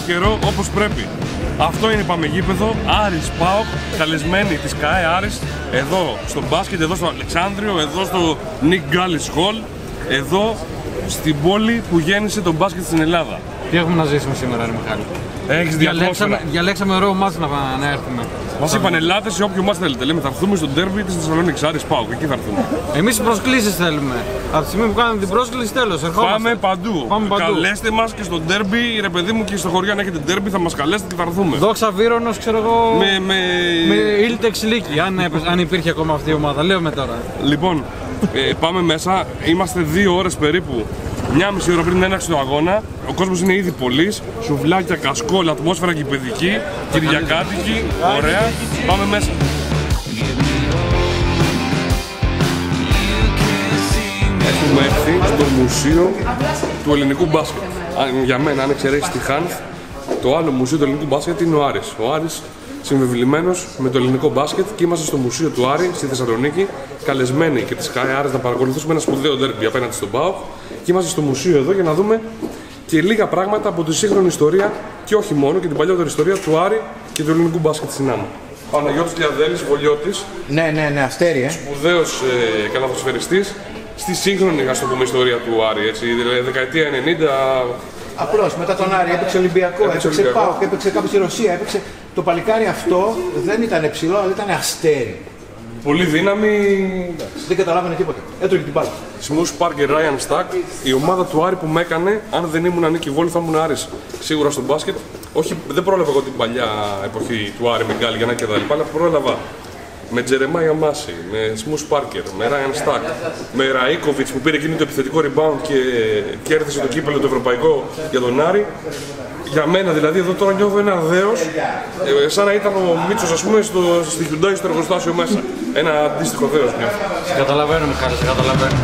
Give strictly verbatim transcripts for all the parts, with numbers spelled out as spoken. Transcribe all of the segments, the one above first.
καιρό όπως πρέπει. Αυτό είναι Πάμε Γήπεδο, Άρης ΠΑΟΚ, καλεσμένοι της ΚΑΕ Άρης, εδώ στο μπάσκετ, εδώ στο Αλεξάνδριο, εδώ στο Nick Gallis Hall, εδώ στην πόλη που γέννησε τον μπάσκετ στην Ελλάδα. Τι έχουμε να ζήσουμε σήμερα, ρε Μιχάλη? Έχεις διαλέξαμε, διαλέξαμε ωραίο μάτς να, να έρθουμε. Μας είπαν ελάτε σε όποιο μάτς θέλετε. Λέμε θα έρθουμε στο ντέρμπι της Θεσσαλονίκης, Άρης ΠΑΟΚ, εκεί θα έρθουμε. Εμείς προσκλήσεις θέλουμε. Από τη στιγμή που κάνουμε την πρόσκληση, τέλος, ερχόμαστε. Πάμε παντού. Πάμε παντού. Καλέστε μας και στο ντέρμπι, ρε παιδί μου, και στο χωριό αν έχετε ντέρμπι θα μας καλέσετε και θα έρθουμε. Δόξα Βύρονος, ξέρω εγώ. Με, με... με Ήλτεξ Λίκη, αν, αν υπήρχε ακόμα αυτή η ομάδα. Λέω με τώρα. Λοιπόν, ε, πάμε μέσα. Είμαστε δύο ώρες περίπου. Μια μισή ώρα πριν την έναρξη του αγώνα, ο κόσμος είναι ήδη πολύς, σουβλάκια, κασκόλ, ατμόσφαιρα κηπεδική, κυριακάτικη, ωραία. Πάμε μέσα. Έχουμε έρθει στο μουσείο του ελληνικού μπάσκετ. Για μένα, αν εξαιρέσεις τη Χάνθ, το άλλο μουσείο του ελληνικού μπάσκετ είναι ο Άρης. Ο Άρης συμβεβλημένος με το ελληνικό μπάσκετ και είμαστε στο μουσείο του Άρη στη Θεσσαλονίκη, καλεσμένοι και της ΚΑΕ Άρης να παρακολουθήσουμε ένα σπουδαίο ντέρμπι απέναντι στον ΠΑΟΚ. Και είμαστε στο μουσείο εδώ για να δούμε και λίγα πράγματα από τη σύγχρονη ιστορία και όχι μόνο και την παλιότερη ιστορία του Άρη και του ελληνικού μπάσκετ στην άμμο. Παναγιώτης Λιαδέλης, Βολιώτης. Ναι, ναι, ναι, Αστέρι, ε. Σπουδαίος ε, καλαθοσφαιριστής στη σύγχρονη, ας το πούμε, ιστορία του Άρη. Έτσι, δηλαδή δεκαετία ενενήντα. Απλώς μετά τον Άρη έπαιξε Ολυμπιακό, έπαιξε, έπαιξε ΠΑΟΚ, έπαιξε κάπου στη Ρωσία. Έπαιξε... Το παλικάρι αυτό δεν ήταν ψηλό, αλλά ήταν αστέρι. Πολύ δύναμη. Δεν καταλάβαινε τίποτα. Έτρωγε την μπάλα. Σμους Πάρκερ, Ράιαν Στακ, η ομάδα του Άρη που με έκανε, αν δεν ήμουν Νίκη Βόλη θα ήμουν Άρης. Σίγουρα στο μπάσκετ. Όχι, δεν πρόλαβα εγώ την παλιά εποχή του Άρη με Γκάλι, Γιαννάκη και τα λοιπά, αλλά πρόλαβα με Τζερεμάια Μάση, με Σμους Πάρκερ, με Ράιαν Στακ, με Ραΐκοβιτς που πήρε εκείνο το επιθετικό rebound και κέρδισε το κύπελλο το ευρωπαϊκό για τον Άρη. Για μένα δηλαδή, εδώ τώρα νιώθω ένα δέος, ε, σαν να ήταν ο Μίτσος, ας πούμε, στο, στη Hyundai στο εργοστάσιο μέσα. Ένα αντίστοιχο δέος νιώθω. Σε καταλαβαίνω, Μιχάλη, σε καταλαβαίνω.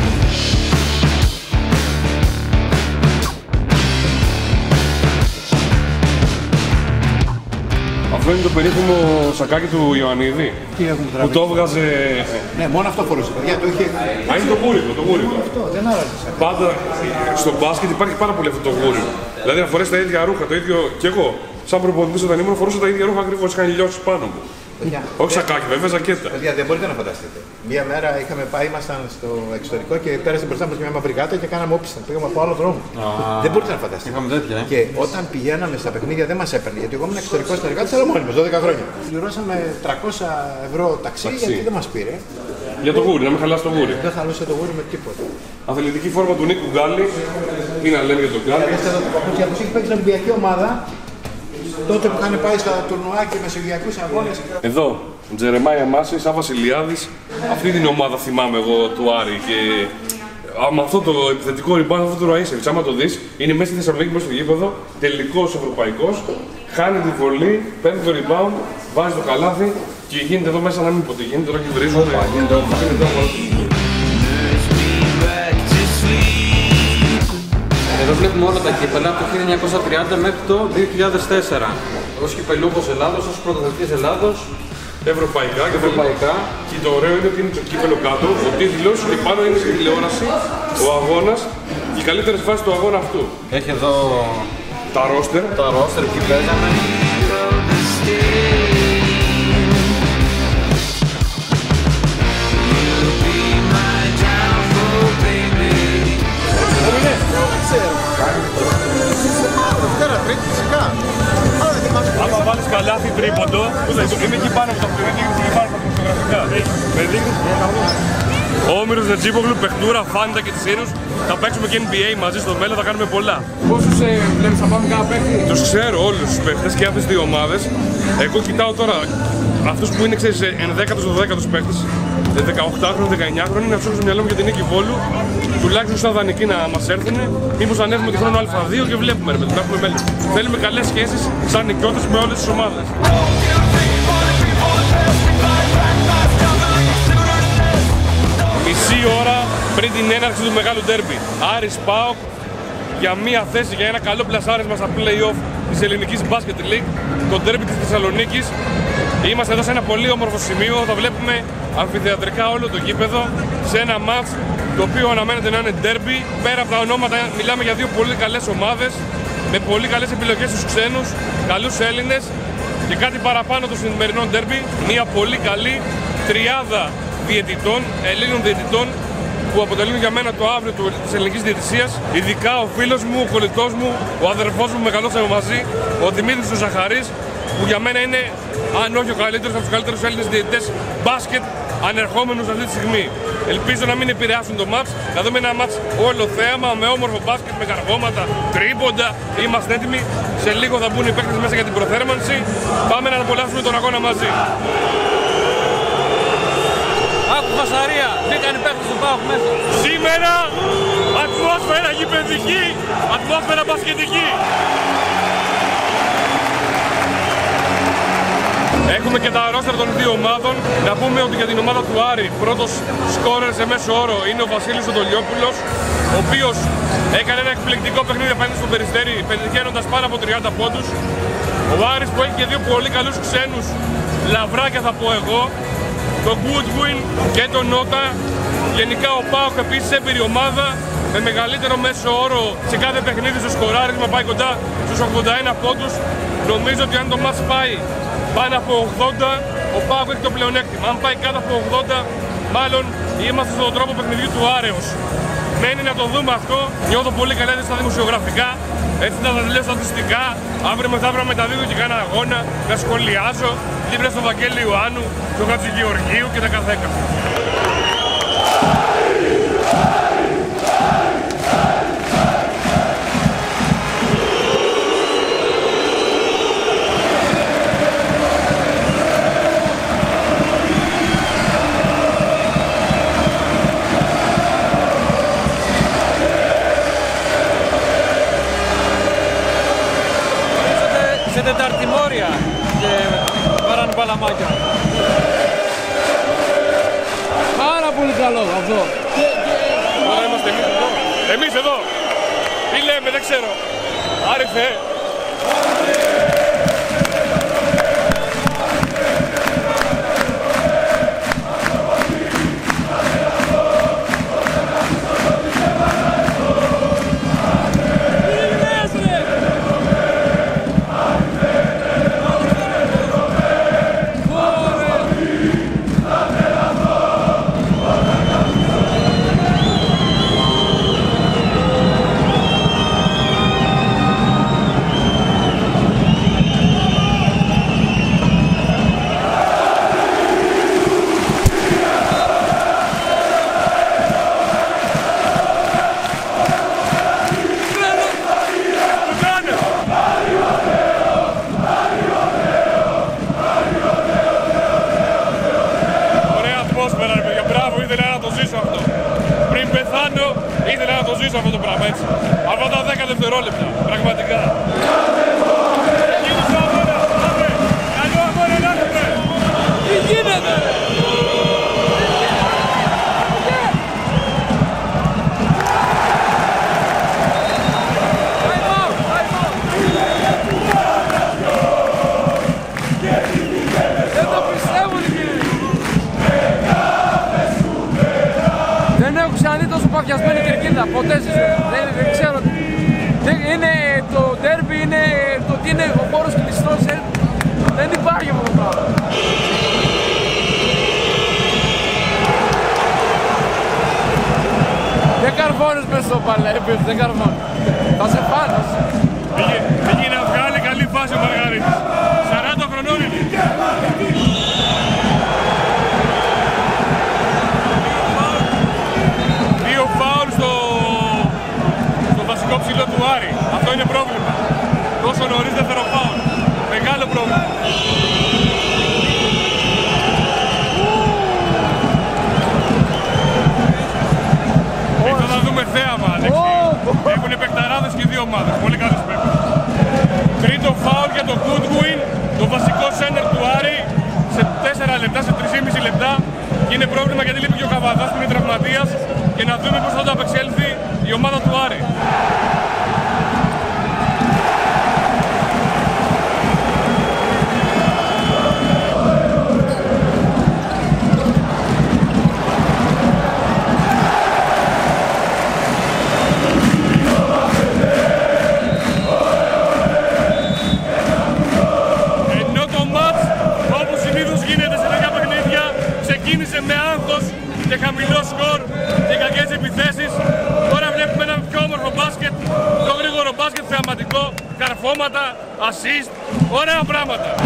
Αυτό είναι το περίφημο σακάκι του Ιωαννίδη. Τι έχουν που το έβγαζε. Ναι, μόνο αυτό φορούσε. Παιδιά, το είχε. Α, είναι το γούρικο, το γούρικο. Αυτό, δεν άρεσε. Πάντα στο μπάσκετ υπάρχει πάρα πολύ αυτό το γούρικο. Δηλαδή να φορέσει τα ίδια ρούχα, το ίδιο. Κι εγώ, σαν προπονητής όταν ήμουν, φορούσα τα ίδια ρούχα ακριβώς. Είχαν λιώσει πάνω μου. Παιδιά, όχι σακάκι, βέβαια, ζακέτα. Παιδιά, δεν μπορείτε να φανταστείτε. Μία μέρα είχαμε πάει, ήμασταν στο εξωτερικό και πέρασε μπροστά μας μια μαύρη γάτα και κάναμε όπισθεν. Πήγαμε από άλλο δρόμο. Ah, δεν μπορείτε να φανταστείτε. Είχαμε τέτοια, ε. Και όταν πηγαίναμε στα παιχνίδια δεν μας έπαιρνε. Γιατί εγώ ήμουν εξωτερικό συνεργάτη, αλλά μόνοι μας, δώδεκα χρόνια. Πληρώσαμε τριακόσια ευρώ ταξί, ταξί γιατί δεν μας πήρε. Για το γούρι, να μην χαλάσει το γούρι. Δεν χαλούσε το γούρι με τίποτα. Αθλητική φόρμα του Νίκου Γκάλι. Τι να λέμε για τον Γκάλι. Για τους έχει παίξει στην Ολυμπιακή ομάδα. Τότε που είχαν πάει στα τουρνουά και μεσογειακούς αγώνες. Εδώ, Τζερεμάια Μάση, Σάβα Ηλιάδης. Αυτή την ομάδα θυμάμαι εγώ του Άρη. Και με αυτό το επιθετικό rebound, αυτό το Ραΐσεβιτς, άμα το δεις, είναι μέσα στη Θεσσαλονίκη, μέσα στο γήπεδο, τελικός ευρωπαϊκός. Χάνει τη βολή, παίρνει το rebound, βάζει το καλάθι και γίνεται εδώ μέσα να μην πω τι γίνεται. Τώρα και βρίζουμε. Εδώ βλέπουμε όλα τα κύπελα από το χίλια εννιακόσια τριάντα μέχρι το δύο χιλιάδες τέσσερα. Ως κυπελούχος Ελλάδος, ως πρωταθλητής Ελλάδος. Ευρωπαϊκά και ευρωπαϊκά. Και το ωραίο είναι ότι είναι το κύπελο κάτω, ο τίτλος και πάνω είναι στην τηλεόραση, ο αγώνας και οι καλύτερες φάσεις του αγώνα αυτού. Έχει εδώ τα ρόστερ. Τα ρόστερ που παίζαμε. Άμα βάλεις καλάθι τρίποντο, είμαι εκεί πάνω από το αυτοκίνητο και εκεί πάνω από τα φωτογραφικά. Με δείχνεις. Ο Όμηρος Νετζίπογλου, Παιχτούρα, Φάντα και Τσίρους θα παίξουμε και N B A μαζί στο μέλλον, θα κάνουμε πολλά. Πόσους ε, βλέπεις να πάμε κάνα παίχτη? Τους ξέρω όλους τους παίχτες και αυτές τις δύο ομάδες. Εγώ κοιτάω τώρα αυτούς που είναι, ξέρεις, ενδέκατος, δωδέκατος παίχτες, δεκαοκτάχρονοι, δεκαεννιάχρονοι, να ψάξουμε στο μυαλό μου για την Νίκη Βόλου. Τουλάχιστον σαν δανεικοί να μας έρθουν, μήπως ανέβουμε και χρόνο Α δύο και βλέπουμε ρε παιδί, να έχουμε μέλλον. Θέλουμε καλές σχέσεις σαν νοικιώτες με όλες τις ομάδες. Μισή ώρα πριν την έναρξη του μεγάλου ντέρμπι. Άρης ΠΑΟΚ για μία θέση, για ένα καλό πλασάρισμα στα play-off της Ελληνικής Basket League, το ντέρμπι της Θεσσαλονίκης. Είμαστε εδώ σε ένα πολύ όμορφο σημείο, θα βλέπουμε αμφιθεατρικά όλο το γήπεδο, σε ένα μάτς το οποίο αναμένεται να είναι ντέρμπι. Πέρα από τα ονόματα μιλάμε για δύο πολύ καλές ομάδες. με πολύ καλές επιλογές στους ξένους, καλούς Έλληνες και κάτι παραπάνω το σημερινό ντέρμπι. Μια πολύ καλή τριάδα διαιτητών, Ελλήνων διαιτητών, που αποτελούν για μένα το αύριο της ελληνικής διαιτησίας. Ειδικά ο φίλος μου, ο κολλητός μου, ο αδερφός μου, μεγαλώσαμε μαζί, ο Δημήτρης ο Ζαχαρής, που για μένα είναι, αν όχι ο καλύτερος, από τους καλύτερους Έλληνες διαιτητές μπάσκετ ανερχόμενους αυτή τη στιγμή. Ελπίζω να μην επηρεάσουν το μάτς, να δούμε ένα μάτς όλο θέαμα, με όμορφο μπάσκετ, με καργώματα, τρίποντα. Είμαστε έτοιμοι. Σε λίγο θα μπουν οι παίκτες μέσα για την προθέρμανση. Πάμε να απολαύσουμε τον αγώνα μαζί. Άκου φασαρία, μπήκαν οι παίκτες του ΠΑΟΚ μέσα. Σήμερα ατμόσφαιρα γηπεδική, ατμόσφαιρα μπασκετική. Έχουμε και τα ρόστερ των δύο ομάδων. Να πούμε ότι για την ομάδα του Άρη, πρώτος σκόρερ σε μέσο όρο είναι ο Βασίλης Οδολιόπουλος, ο οποίος έκανε ένα εκπληκτικό παιχνίδι απέναντι στον Περιστέρι, πετυχαίνοντας πάνω από τριάντα πόντους. Ο Άρης που έχει και δύο πολύ καλούς ξένους λαβράκια, θα πω εγώ, τον Goodwin και τον Νότα. Γενικά ο ΠΑΟΚ επίσης έμπειρη ομάδα, με μεγαλύτερο μέσο όρο σε κάθε παιχνίδι στο σκοράρισμα, πάει κοντά στους ογδόντα ένα πόντους. Νομίζω ότι αν το μάτς πάει πάνω από ογδόντα, ο ΠΑΟΚ έχει το πλεονέκτημα. Αν πάει κάτω από ογδόντα, μάλλον είμαστε στον τρόπο παιχνιδιού του Άρεος. Μένει να το δούμε αυτό. Νιώθω πολύ καλά στα δημοσιογραφικά. Έτσι να τα λέω στατιστικά. Αύριο μεθαύριο να μεταδίδω και κάνα αγώνα. Να σχολιάζω δίπλα στο Βαγγέλη Ιωάννου, στον Χατζηγεωργίου και τα καθέκα. Σε τεταρτημόρια και πάρανε παλαμάκια. Πάρα πολύ καλό αυτό. Τώρα είμαστε εμείς εδώ. Εμείς εδώ. Τι λέμε, δεν ξέρω. Άρη Θεέ. Ήθελα να το ζήσω αυτό το πράγμα, έτσι. Αυτά τα δέκα δευτερόλεπτα, πραγματικά. Γίνεις αγώνα, πάμε! Καλό αγώνα να έχουμε! Τι γίνεται! Δεν το πιστεύω, κύριε! Δεν έχω ξαναδεί τόσο παθιασμένη κερκίδα, ποτέ στη ζωή. Δεν, δεν ξέρω. Δεν, είναι, το ντέρμπι είναι το ότι είναι ο χώρος κλειστός. Ε, δεν υπάρχει αυτό το πράγμα. Δεν καρβώνεις μες στο παλέπιος, δεν καρβώνεις. Θα σε πάνεις. Πήγε να βγάλει καλή φάση ο Μαργαρίτης. σαράντα χρονών είναι. Δύο φάουλ στο, στο βασικό ψηλό του Άρη. Αυτό είναι πρόβλημα. Τόσο νωρίς δεύτερο φάουλ. Μεγάλο πρόβλημα. Εδώ θα δούμε θέαμα, Αλέξη. Έχουν παικταράδες και δύο ομάδες. Πολύ καλές παίκτες. Τρίτο φάουλ για τον Goodwin, το βασικό σέντερ του Άρη, σε τέσσερα λεπτά, σε τρία και μισό λεπτά. Και είναι πρόβλημα γιατί λείπει και ο Καβαδάς που είναι τραυματίας. Και να δούμε πώς θα το απεξέλθει η ομάδα του Άρη. καρφώματα, assist, ωραία πράγματα.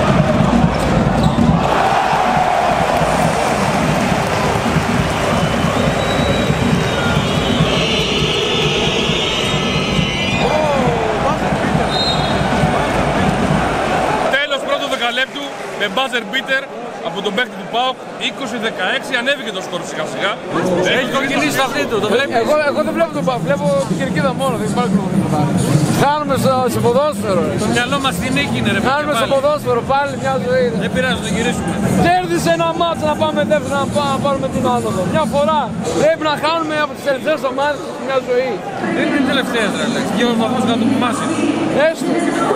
Τέλος πρώτου δεκαλέπτου με buzzer beater από τον παίκτη του ΠΑΟΚ, είκοσι δεκαέξι, ανέβηκε το σκορ σιγά σιγά. Έχει κοκκινήσει αυτή του, το βλέπεις. Εγώ, εγώ δεν βλέπω τον ΠΑΟΚ, βλέπω την κερκίδα μόνο, δεν υπάρχει τίποτα. Χάνουμε στο, στο ποδόσφαιρο. Το μυαλό μας την νίκη είναι ρε παιδί. Χάνουμε στο ποδόσφαιρο, πάλι μια ζωή. Δεν πειράζει, το γυρίσουμε. Κέρδισε ένα μάτσο να πάμε δεύτερο, να, πάμε, να πάρουμε την άνοδο. Μια φορά πρέπει να χάνουμε από τις τελευταίες ομάδες μια ζωή. Δεν είναι οι τελευταίες ρε Λέξ, δύο βαθμούς να το κουμάσει. Έστω.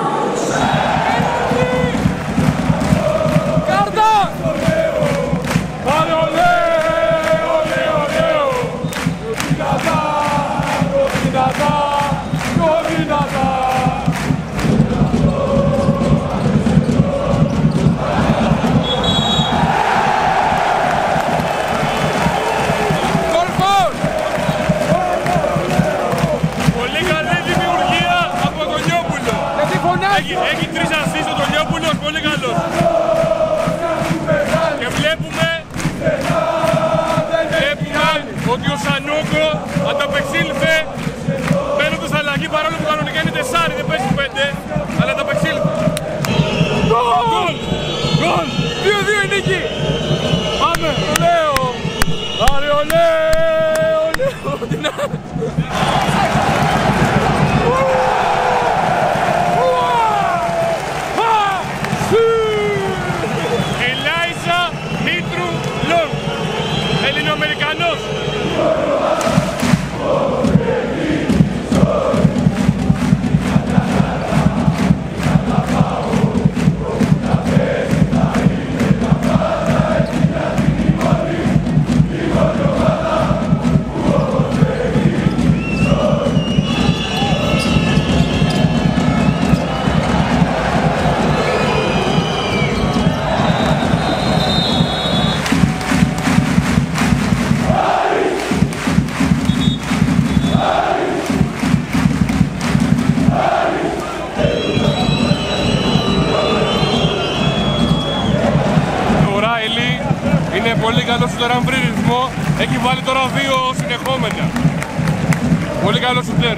Κάρτα! Olé, olé, olé, olé, Govinada, Govinada, Govinada. Πολύ καλή δημιουργία από τον Λιόπουλο. Έχει, έχει τρεις ασίστ ο Λιόπουλος, πολύ καλός. Και βλέπουμε, βλέπουμε ότι ο Σανούκο ανταπεξήλθε παίρνοντας αλλαγή, παρόλο που κανονικά είναι τεσσάρι, δεν παίζει πέντε, αλλά ανταπεξήλθε. Γκολ! Γκολ! δύο δύο η νίκη! Πάμε! Ολέο! Άρε ολέ! Ολέο! Ελάιζα Μήτρου Λόγ, Ελληνοαμερικανός. Είναι πολύ καλό σουτέρ, αν βρει ρυθμό, έχει βάλει τώρα δύο συνεχόμενα. Πολύ καλό σουτέρ.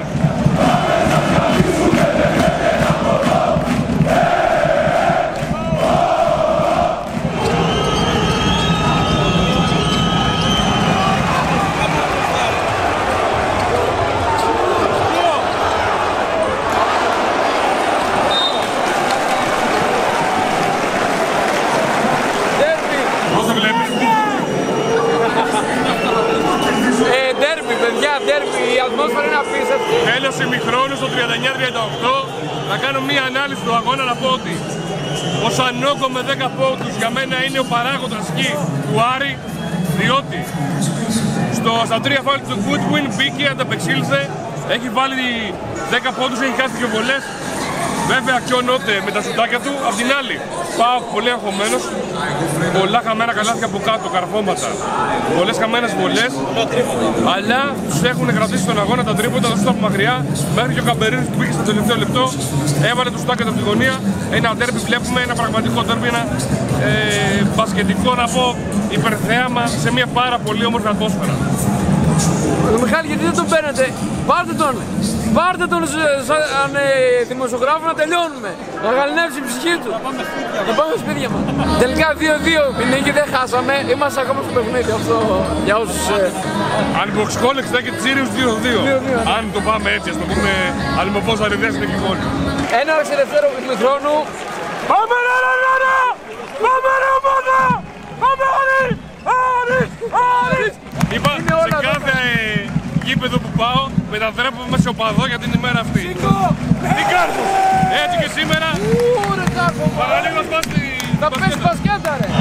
Η ατμόσφαιρα είναι απίστευτη. Τέλος ημιχρόνου στο τριάντα εννιά τριάντα οκτώ. Θα κάνω μία ανάλυση του αγώνα να πω ότι ο Σανόκο με δέκα πόντους για μένα είναι ο παράγοντας εκεί του Άρη, διότι στο, στα τρία φάουλ του Goodwin μπήκε, ανταπεξήλθε, έχει βάλει δέκα πόντους, έχει χάσει δύο βολές. Βέβαια ακιώνονται με τα σουτάκια του. Απ' την άλλη, πάω πολύ αγχωμένος. Πολλά χαμένα καλάθια από κάτω, καρφώματα. Πολλές χαμένες βολές. Αλλά τους έχουν κρατήσει στον αγώνα τα τρίποτα, τα σούτα από μακριά. Μέχρι και ο Καμπερίνης που πήγε στο τελευταίο λεπτό. Έβαλε το σουτάκια από τη γωνία. Ένα ντέρμπι βλέπουμε, ένα πραγματικό ντέρμπι, ένα ε, μπασκετικό να πω υπερθέαμα σε μια πάρα πολύ όμορφη ατμόσφαιρα. Μιχάλη, γιατί δεν τον παίρνετε, πάρτε τον, πάρτε τον σαν ε, δημοσιογράφο να τελειώνουμε, να γαλινεύσει η ψυχή του, να πάμε σπίτια μας. Τελικά δύο δύο η νίκη, δεν χάσαμε, είμαστε ακόμα στο παιχνίδι αυτό για όσους... Ε... Unbox College θα έχει Sirius δύο δύο, αν το πάμε έτσι, ας το πούμε, αλμοπός αριδές είναι και γόνοι. Ένα ώρες ελευθέρω χρόνου. Πάμε ρε ρε ρε ρε, πάμε ρε ομάδα, πάμε Άρης, Άρης, Άρης. Είπα, σε κάθε γήπεδο που πάω, μετατρέπομαι σε οπαδό για την ημέρα αυτή. Σήκω! Τι κάρφος! Έτσι και σήμερα, Ου, ρε κάρφο! παραλίγο να σπάσει τη θα πέσει μπασκέτα ρε!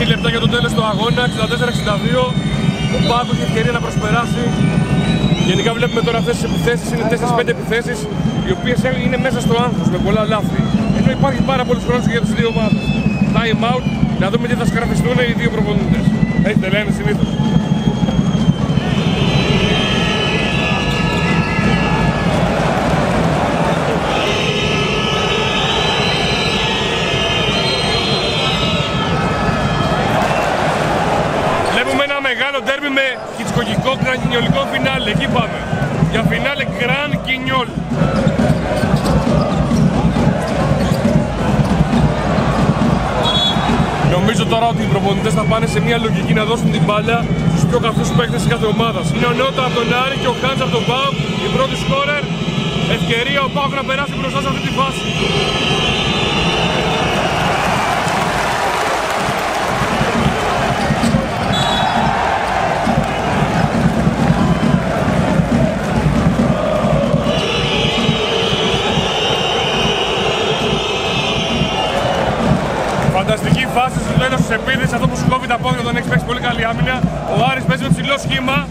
λεπτά για το τέλος του αγώνα, εξήντα τέσσερα εξήντα δύο. Ο Πάοκ έχει ευκαιρία να προσπεράσει. Γενικά βλέπουμε τώρα αυτές τις επιθέσεις, είναι τέσσερις πέντε επιθέσεις οι οποίες είναι μέσα στο άγχος με πολλά λάθη. Ενώ υπάρχει πάρα πολλούς χρόνους για τις δύο ομάδες. Time out, να δούμε τι θα σκραφιστούν οι δύο προπονητές. Έχετε λένε συνήθως. Βλέπουμε ένα μεγάλο ντέρμπι με χιτσκοκικό γκρανκινιολικό φινάλε. Εκεί πάμε. Για φινάλε γκραν κινιόλ. Νομίζω τώρα ότι οι προπονητές θα πάνε σε μια λογική να δώσουν την μπάλα στους πιο καθούς παίκτες της κάθε ομάδας. Είναι ο Νότα από τον Άρη και ο Χάντς από τον Πάοκ, η πρώτη σκόρερ. Ευκαιρία ο Πάοκ να περάσει μπροστά σε αυτή τη φάση. Φανταστική φάση στο τέλος της επίδεσης, αυτό που σου κόβει τα πόδια όταν έχεις παίξει πολύ καλή άμυνα. Ο Άρης παίζει με ψηλό σχήμα.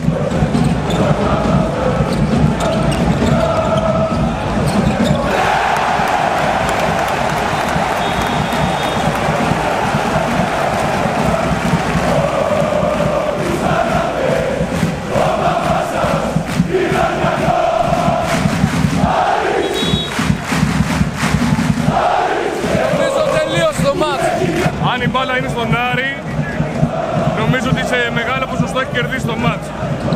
Αν η μπάλα είναι στον Άρη, νομίζω ότι σε μεγάλο ποσοστό έχει κερδίσει το μάτς.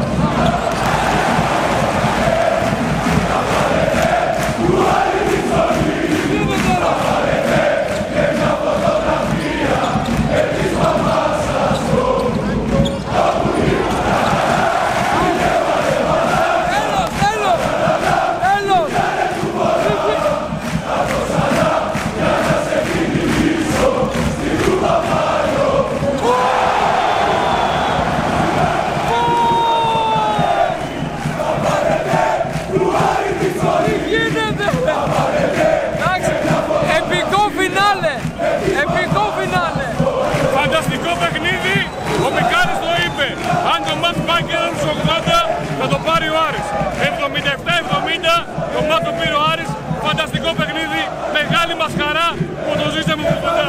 Φανταστικό παιχνίδι, ο Μικάλης το είπε. Αν το μάτς πάει και έναν στους ογδόντα, θα το πάρει ο Άρης. εβδομήντα επτά εβδομήντα, το μάτς το πήρε ο Άρης. Φανταστικό παιχνίδι, μεγάλη μας χαρά που το ζήσαμε με κοντά.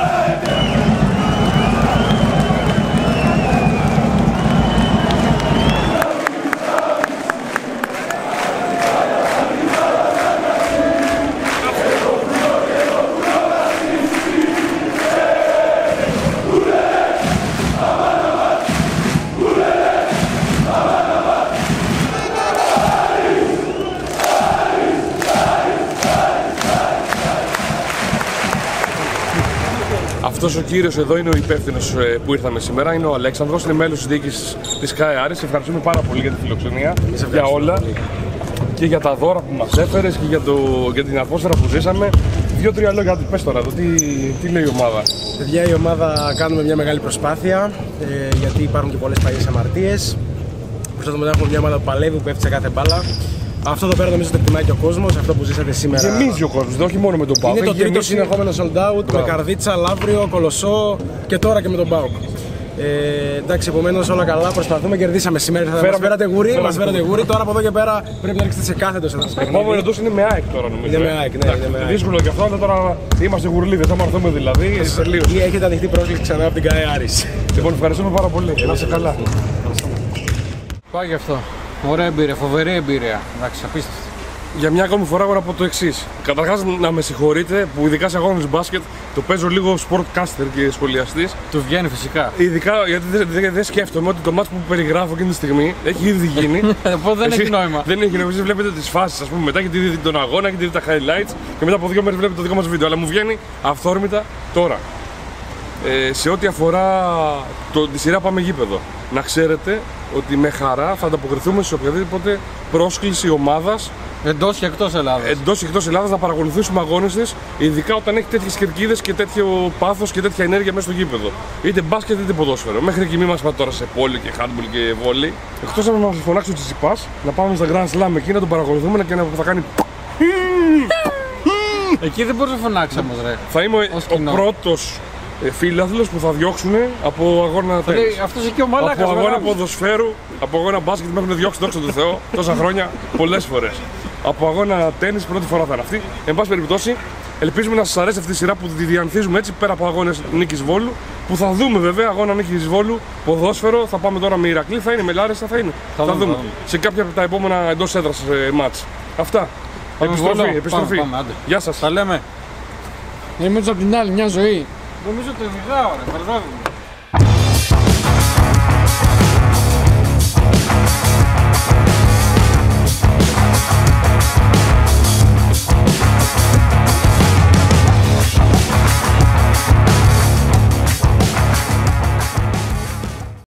Αυτός ο κύριος εδώ είναι ο υπεύθυνος που ήρθαμε σήμερα, είναι ο Αλέξανδρος, είναι μέλος της διοίκησης της ΚΑΕ Άρης. Ευχαριστούμε πάρα πολύ για τη φιλοξενία, για όλα και για τα δώρα που μας έφερες και για, το, για την ατμόσφαιρα που ζήσαμε. Δύο-τρία λόγια, πες τώρα, το, τι, τι λέει η ομάδα. Παιδιά, η ομάδα κάνουμε μια μεγάλη προσπάθεια, ε, γιατί υπάρχουν και πολλές παλιές αμαρτίες. Προσπαθούμε να έχουμε μια ομάδα που παλεύει, που πέφτει σε κάθε μπάλα. Αυτό εδώ πέρα νομίζω το εκτιμάει και ο κόσμος, αυτό που ζήσατε σήμερα. Γεμίζει ο κόσμος, όχι μόνο με τον ΠΑΟΚ. Είναι το τρίτο γεμίσει... συνεχόμενο sold out, Μπράβο. με Καρδίτσα, Λαύριο, Κολοσσό και τώρα και με τον ΠΑΟΚ. Ε, εντάξει, επομένως όλα καλά, προσπαθούμε, κερδίσαμε σήμερα. Θα μας φέρατε γούρι, μας φέρατε γούρι. Τώρα από εδώ και πέρα πρέπει να ρίξετε σε κάθετο σε αυτό. Το επόμενο εντός είναι με ΑΕΚ τώρα νομίζω. Είναι με ΑΕΚ, ναι. Είναι με ΑΕΚ. Δύσκολο και αυτό, αλλά τώρα είμαστε γουρλίδες, θα μαρθούμε δηλαδή. Ή έχετε ανοιχτή πρόσκληση ξανά από την ΚΑΕ Άρης. Λοιπόν, ευχαριστούμε πάρα πολύ. Να είσαι καλά. Πάει γι' αυτό. Ωραία εμπειρία, φοβερή εμπειρία. Εντάξει, απίστευτη. Για μια ακόμη φορά, εγώ να πω το εξής. Καταρχάς, να με συγχωρείτε που ειδικά σε αγώνες μπάσκετ το παίζω λίγο sportcaster και σχολιαστής. Του βγαίνει φυσικά. Ειδικά γιατί δεν δε, δε σκέφτομαι ότι το μάτς που περιγράφω εκείνη τη στιγμή έχει ήδη γίνει. Οπότε δεν έχει νόημα. Δεν έχει νόημα. Εσείς βλέπετε τις φάσεις, ας πούμε, μετά έχετε δει τον αγώνα, έχετε δει τα highlights και μετά από δύο μέρες βλέπετε το δικό μας βίντεο. Αλλά μου βγαίνει αυθόρμητα τώρα. Ε, σε ό,τι αφορά το, τη σειρά Πάμε Γήπεδο, να ξέρετε ότι με χαρά θα ανταποκριθούμε σε οποιαδήποτε πρόσκληση ομάδας εντός και εκτός Ελλάδας. Εντός και εκτός Ελλάδας να παρακολουθήσουμε αγώνες της, ειδικά όταν έχει τέτοιες κερκίδες και τέτοιο πάθος και τέτοια ενέργεια μέσα στο γήπεδο. Είτε μπάσκετ είτε ποδόσφαιρο. Μέχρι εκεί μη μας πάτε τώρα σε πόλη και handball και βόλι. Εκτός αν μας φωνάξει ο Τσιτσιπάς, να πάμε στα Grand Slam εκεί να τον παρακολουθούμε και να θα κάνει. Εκεί δεν μπορείς να φωνάξεις όμως ρε. Θα είμαι ο, ο πρώτος ε, φίλαθλους που θα διώξουν από αγώνα τένις. Αυτός εκεί ο μαλάκας. Από αγώνα ποδοσφαίρου, από αγώνα μπάσκετ με έχουν διώξει, δόξα τω Θεώ, τόσα χρόνια, πολλές φορές. Από αγώνα τένις πρώτη φορά θα είναι αυτή. Εν πάση περιπτώσει, ελπίζουμε να σας αρέσει αυτή η σειρά που τη διανθίζουμε έτσι πέρα από αγώνες Νίκης Βόλου. Που θα δούμε βέβαια αγώνα Νίκης Βόλου, ποδόσφαιρο. Θα πάμε τώρα με Ηρακλή, θα είναι με Λάρισα, θα είναι. Θα, θα δούμε, δούμε. Σε κάποια από τα επόμενα εντός έδρας ε, μάτς. Αυτά. Πάμε επιστροφή. Βόλο. επιστροφή. Πάμε, πάμε, Γεια σας. Τα λέμε. Νομίζω από την άλλη μια ζωή. Νομίζω ότι μιλάω, ρε, μπερδεύομαι.